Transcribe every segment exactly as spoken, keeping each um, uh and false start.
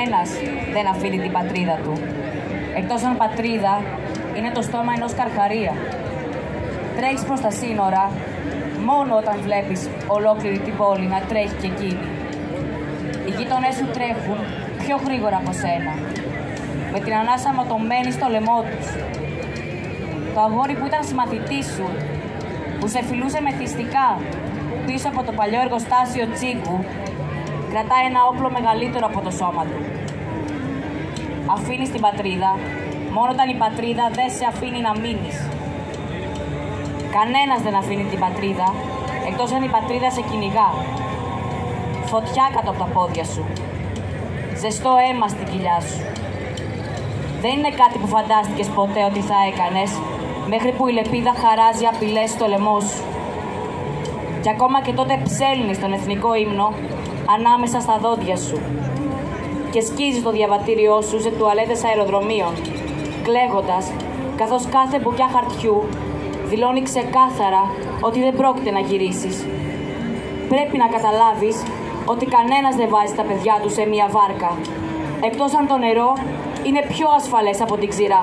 Κανένας δεν αφήνει την πατρίδα του. Εκτός αν πατρίδα είναι το στόμα ενός καρχαρία. Τρέχεις προς τα σύνορα μόνο όταν βλέπεις ολόκληρη την πόλη να τρέχει και εκείνη. Οι γείτονές σου τρέχουν πιο γρήγορα από σένα, με την ανάσα ματωμένη στο λαιμό τους. Το αγόρι που ήταν συμμαθητής σου, που σε φιλούσε μεθυστικά πίσω από το παλιό εργοστάσιο Τσίγκου, κρατάει ένα όπλο μεγαλύτερο από το σώμα του. Αφήνεις την πατρίδα μόνο όταν η πατρίδα δεν σε αφήνει να μείνεις. Κανένας δεν αφήνει την πατρίδα, εκτός αν η πατρίδα σε κυνηγά. Φωτιά κάτω από τα πόδια σου. Ζεστό αίμα στην κοιλιά σου. Δεν είναι κάτι που φαντάστηκες ποτέ ότι θα έκανες, μέχρι που η λεπίδα χαράζει απειλές στο λαιμό σου. Και ακόμα και τότε ψέλνεις τον εθνικό ύμνο ανάμεσα στα δόντια σου και σκίζεις το διαβατήριό σου σε τουαλέτες αεροδρομίων, κλαίγοντας, καθώς κάθε μπουκιά χαρτιού δηλώνει ξεκάθαρα ότι δεν πρόκειται να γυρίσεις. Πρέπει να καταλάβεις ότι κανένας δεν βάζει τα παιδιά του σε μία βάρκα, εκτός αν το νερό είναι πιο ασφαλές από την ξηρά.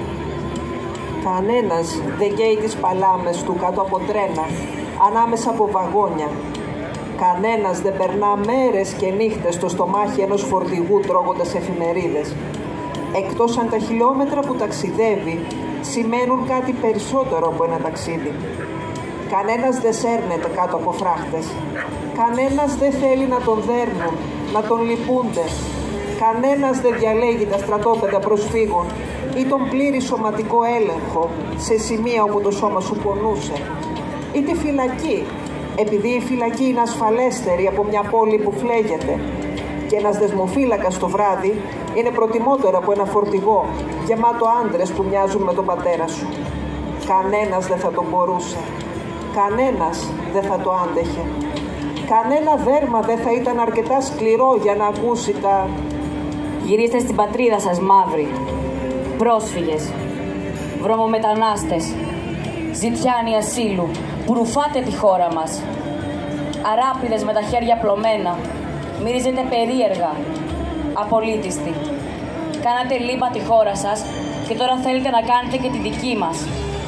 Κανένας δεν καίει τις παλάμες του κάτω από τρένα, ανάμεσα από βαγόνια. Κανένας δεν περνά μέρες και νύχτες στο στομάχι ενός φορτηγού τρώγοντας εφημερίδες. Εκτός αν τα χιλιόμετρα που ταξιδεύει σημαίνουν κάτι περισσότερο από ένα ταξίδι. Κανένας δεν σέρνεται κάτω από φράχτες. Κανένας δεν θέλει να τον δέρνουν, να τον λυπούνται. Κανένας δεν διαλέγει τα στρατόπεδα προσφύγων ή τον πλήρη σωματικό έλεγχο σε σημεία όπου το σώμα σου πονούσε. Ή τη φυλακή, επειδή η φυλακή είναι ασφαλέστερη από μια πόλη που φλέγεται. Και ένας δεσμοφύλακας το βράδυ είναι προτιμότερο από ένα φορτηγό γεμάτο άντρες που μοιάζουν με τον πατέρα σου. Κανένας δεν θα τον μπορούσε. Κανένας δεν θα το άντεχε. Κανένα δέρμα δεν θα ήταν αρκετά σκληρό για να ακούσει τα... Γυρίστε στην πατρίδα σας, μαύροι. Πρόσφυγες, βρωμομετανάστες, ζητιάνοι ασύλου, που ρουφάτε τη χώρα μας. Αράπηδες με τα χέρια πλωμένα, μυρίζετε περίεργα, απολύτιστοι. Κάνατε λίμπα τη χώρα σας και τώρα θέλετε να κάνετε και τη δική μας.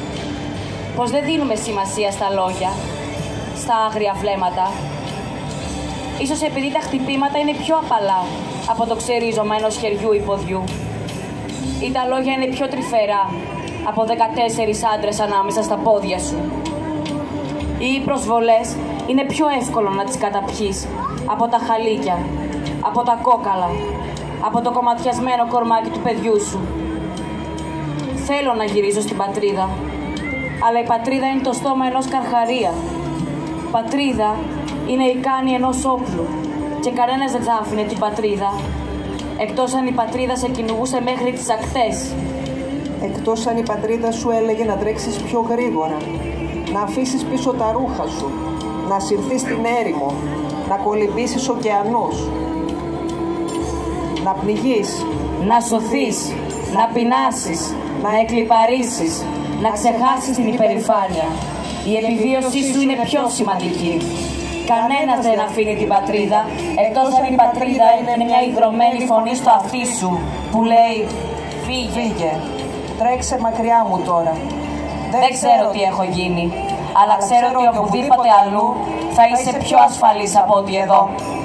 Πως δεν δίνουμε σημασία στα λόγια, στα άγρια βλέμματα. Ίσως επειδή τα χτυπήματα είναι πιο απαλά από το ξερίζωμα ενός χεριού ή ποδιού. Ή τα λόγια είναι πιο τρυφερά από δεκατέσσερις άντρες ανάμεσα στα πόδια σου. Ή οι προσβολές είναι πιο εύκολο να τις καταπιείς από τα χαλίκια, από τα κόκαλα, από το κομματιασμένο κορμάκι του παιδιού σου. Θέλω να γυρίζω στην πατρίδα, αλλά η πατρίδα είναι το στόμα ενός καρχαρία. Πατρίδα είναι η κάνη ενός όπλου και κανένας δεν θα άφηνε την πατρίδα, εκτός αν η πατρίδα σε κυνηγούσε μέχρι τις ακτές. Εκτός αν η πατρίδα σου έλεγε να τρέξεις πιο γρήγορα, να αφήσεις πίσω τα ρούχα σου, να συρθείς στην έρημο, να κολυμπήσεις ωκεανούς, να πνιγείς, να σωθείς, να πεινάσεις, να εκλιπαρίσεις, να ξεχάσεις την υπερηφάνεια. Η επιβίωσή σου είναι πιο σημαντική. Κανένας δεν αφήνει την πατρίδα, εκτός αν η πατρίδα είναι μια υγρωμένη φωνή στο αυτί σου, που λέει «Φύγε». Φύγε. Τρέξε μακριά μου τώρα. Δεν, Δεν ξέρω τι έχω γίνει, αλλά ξέρω ότι οπουδήποτε αλλού θα είσαι πιο ασφαλής από ότι εδώ.